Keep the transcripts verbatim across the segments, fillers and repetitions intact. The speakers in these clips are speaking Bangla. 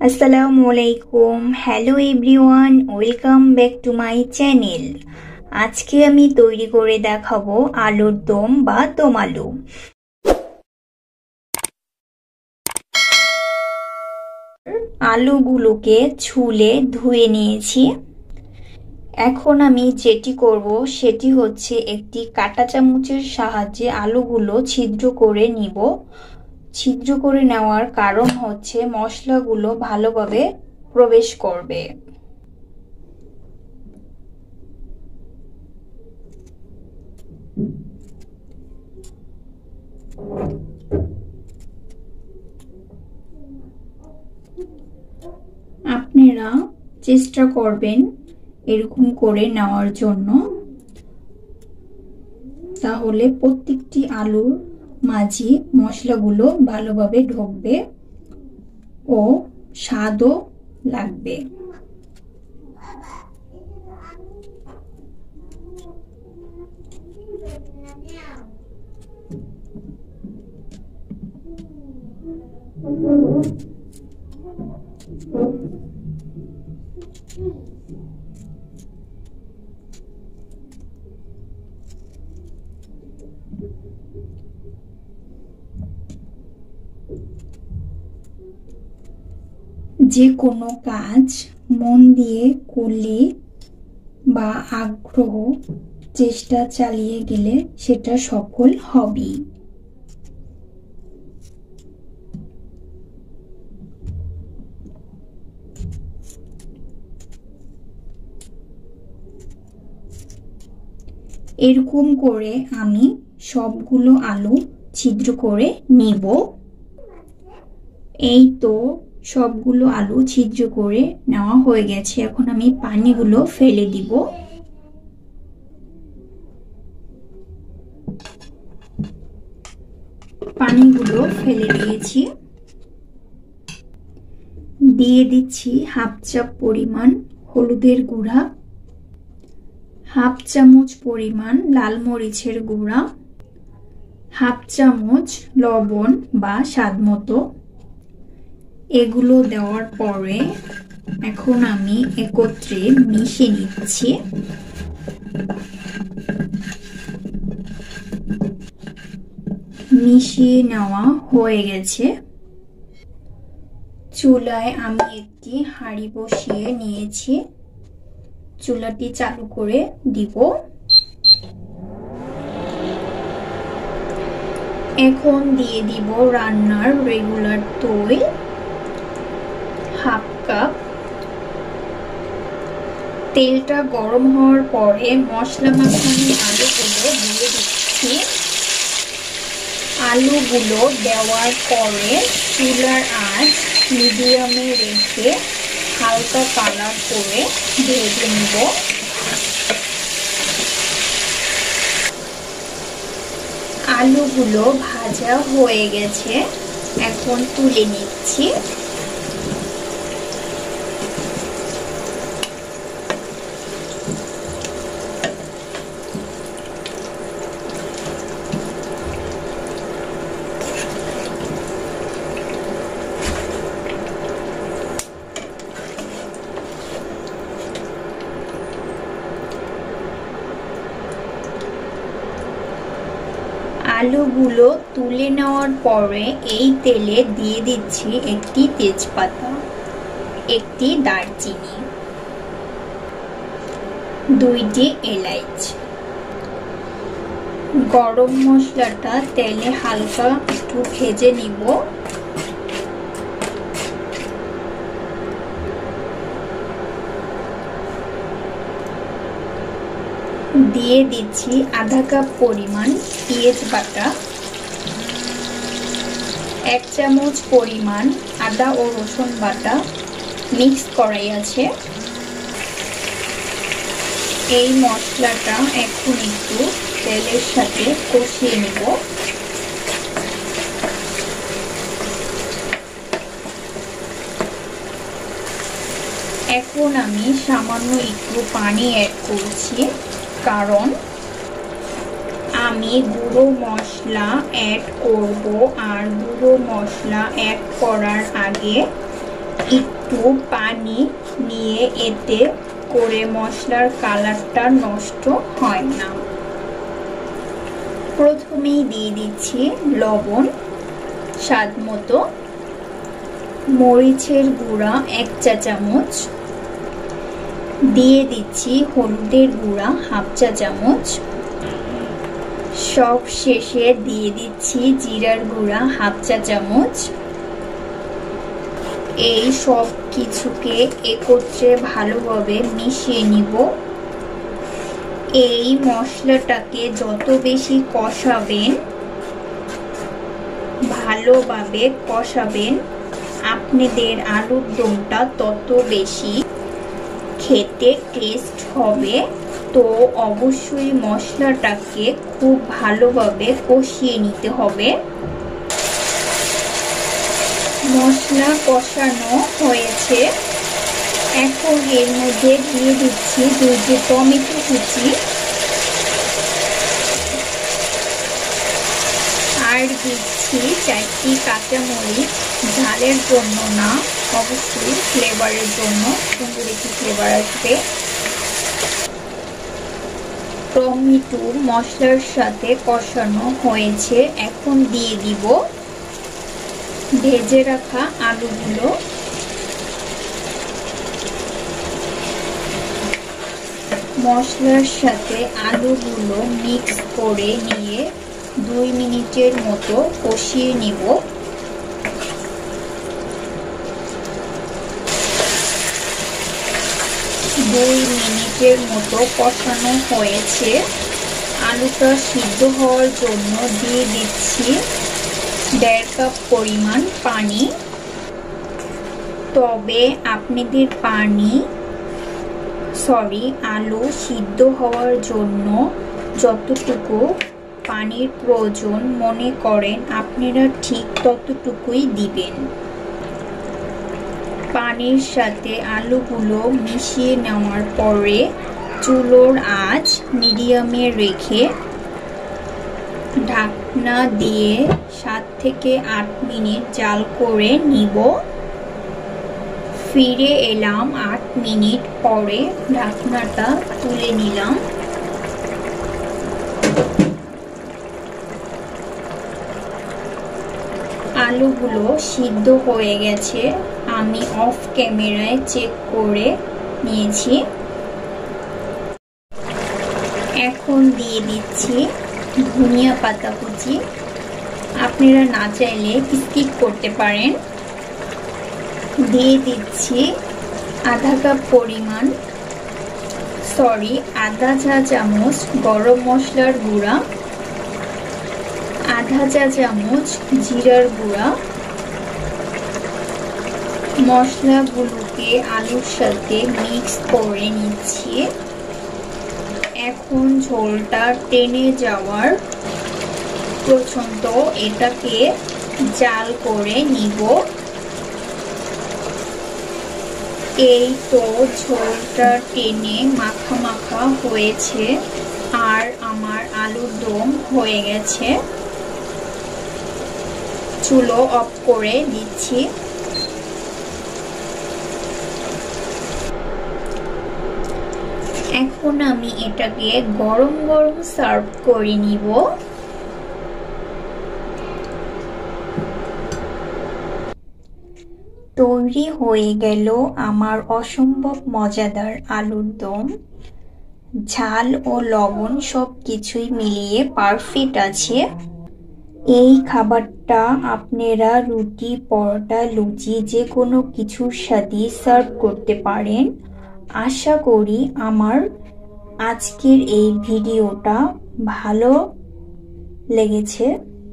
আসসালামুআলাইকুম, hello everyone, welcome back to my channel. আজকে আমি তৈরি করে দেখাবো আলুর দম বা দম আলু। আলুগুলোকে ছুলে ধুয়ে নিয়েছি। এখন আমি যেটি করব সেটি হচ্ছে একটি কাঁটা চামচের সাহায্যে আলুগুলো ছিদ্র করে নিব। ছিদ্র করে নেওয়ার কারণ হচ্ছে মশলাগুলো ভালোভাবে প্রবেশ করবে। আপনারা চেষ্টা করবেন এরকম করে নেওয়ার জন্য, তাহলে প্রত্যেকটি আলুর মাঝে মশলাগুলো ভালোভাবে ঢুকবে ও স্বাদও লাগবে। যে কোনো কাজ মন দিয়ে করলে বা আগ্রহ চেষ্টা চালিয়ে গেলে সেটা সফল হবে। এরকম করে আমি সবগুলো আলু ছিদ্র করে নিব। এই তো সবগুলো আলু ছিদ্র করে নেওয়া হয়ে গেছে। এখন আমি পানিগুলো ফেলে দিব। পানিগুলো ফেলে দিয়েছি। দিয়ে দিচ্ছি হাফ চাপ পরিমাণ হলুদের গুঁড়া, হাফ চামচ পরিমাণ লাল মরিচের গুঁড়া, হাফ চামচ লবণ বা স্বাদ মতো। এগুলো দেওয়ার পরে এখন আমি একত্রে মিশিয়ে নিচ্ছি। মিশিয়ে নেওয়া হয়ে গেছে। চুলায় আমি একটি হাঁড়ি বসিয়ে নিয়েছি। চুলাটি চালু করে দিব। এখন দিয়ে দিব রান্নার রেগুলার তেল হাফ কাপ। তেলটা গরম হওয়ার পরে মশলা মাখানো আলুগুলো দিয়ে দিচ্ছি। আলুগুলো দেওয়ার পরে চুলার আঁচ মিডিয়ামে রেখে হালকা কালার করে ভেজে নিব। আলুগুলো ভাজা হয়ে গেছে, এখন তুলে নিচ্ছি। আলুগুলো তুলে নেওয়ার পরে এই তেলে দিয়ে দিচ্ছি একটি তেজপাতা, একটি দারচিনি, দুইটি এলাচ। গরম মশলাটা তেলে হালকা একটু ভেজে নিব। দিয়ে দিচ্ছি আধা কাপ পরিমাণ পেঁয়াজ বাটা, এক চামচ পরিমাণ আদা ও রসুন বাটা মিক্স করাই আছে। এই মশলাটা এখন একটু তেলের সাথে কষিয়ে নেব। এখন আমি সামান্য একটু পানি অ্যাড করছি, কারণ আমি গুঁড়ো মশলা অ্যাড করব। আর গুঁড়ো মশলা অ্যাড করার আগে একটু পানি নিয়ে এতে করে মশলার কালারটা নষ্ট হয় না। প্রথমেই দিয়ে দিচ্ছি লবণ স্বাদ মতো, মরিচের গুঁড়া এক চা চামচ, দিয়ে দিচ্ছি হলুদের গুঁড়া হাফ চা চামচ, সব শেষে দিয়ে দিচ্ছি জিরার গুঁড়া হাফ চা চামচ। এই সব কিছুকে একত্রে ভালোভাবে মিশিয়ে নিব। এই মশলাটাকে যত বেশি কষাবেন, ভালোভাবে কষাবেন, আপনাদের আলুর দমটা তত বেশি খেতে টেস্ট হবে। তো অবশ্যই মশলাটাকে খুব ভালোভাবে কষিয়ে নিতে হবে। মশলা কষানো হয়েছে, এখন এর মধ্যে দিয়ে দিচ্ছি দুইটি টমেটো কুচি আর দিচ্ছি চারটি কাঁচামরিচ, ঝালের জন্য না, অবশ্যই ফ্লেভারের জন্য, সুন্দর একটি ফ্লেভার আসবে। টমেটো মশলার সাথে কষানো হয়েছে, এখন দিয়ে দিব ভেজে রাখা আলুগুলো। মশলার সাথে আলুগুলো মিক্স করে নিয়ে দুই মিনিটের মতো কষিয়ে নিব। দুই মিনিটের মতো কষানো হয়েছে, আলুটা সিদ্ধ হওয়ার জন্য দিয়ে দিচ্ছি দেড় কাপ পরিমাণ পানি। তবে আপনাদের পানি সরি আলু সিদ্ধ হওয়ার জন্য যতটুকু পানির প্রয়োজন মনে করেন আপনারা ঠিক ততটুকুই দিবেন। পানির সাথে আলুগুলো মিশিয়ে নেওয়ার পরে চুলোর আঁচ মিডিয়ামে রেখে ঢাকনা দিয়ে সাত থেকে আট মিনিট জাল করে নিব। ফিরে এলাম আট মিনিট পরে, ঢাকনাটা তুলে নিলাম। আলুগুলো সিদ্ধ হয়ে গেছে, আমি অফ ক্যামেরায় চেক করে নিয়েছি। এখন দিয়ে দিচ্ছি ধনিয়া পাতা কুচি, আপনারা না চাইলে স্কিপ করতে পারেন। দিয়ে দিচ্ছি আধা কাপ পরিমাণ সরি আধা চা চামচ গরম মশলার গুঁড়া, আধা চা চামচ জিরার গুঁড়া। মশলাগুলোকে আলুর সাথে মিক্স করে নিচ্ছি। এখন ঝোলটা টেনে যাওয়ার পর্যন্ত এটাকে জাল করে নিব। এই তো ঝোলটা টেনে মাখা মাখা হয়েছে আর আমার আলুর দম হয়ে গেছে। চুলো অফ করে দিচ্ছি। এখন আমি এটাকে গরম গরম সার্ভ করে নিব। তৈরি হয়ে গেল আমার অসম্ভব মজাদার আলুর দম। ঝাল ও লবণ সব কিছুই মিলিয়ে পারফেক্ট আছে। এই খাবারটা আপনারা রুটি, পরোটা, লুচি যে কোনো কিছুর সাথে সার্ভ করতে পারেন। আশা করি আমার আজকের এই ভিডিওটা ভালো লেগেছে।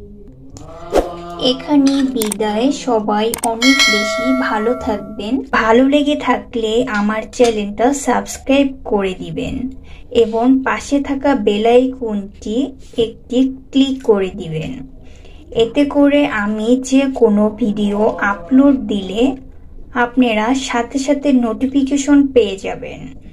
এখানে বিদায়, সবাই অনেক বেশি ভালো থাকবেন। ভালো লেগে থাকলে আমার চ্যানেলটা সাবস্ক্রাইব করে দিবেন এবং পাশে থাকা বেল আইকনটি একটি ক্লিক করে দিবেন। এতে করে আমি যে কোনো ভিডিও আপলোড দিলে আপনারা সাথে সাথে নোটিফিকেশন পেয়ে যাবেন।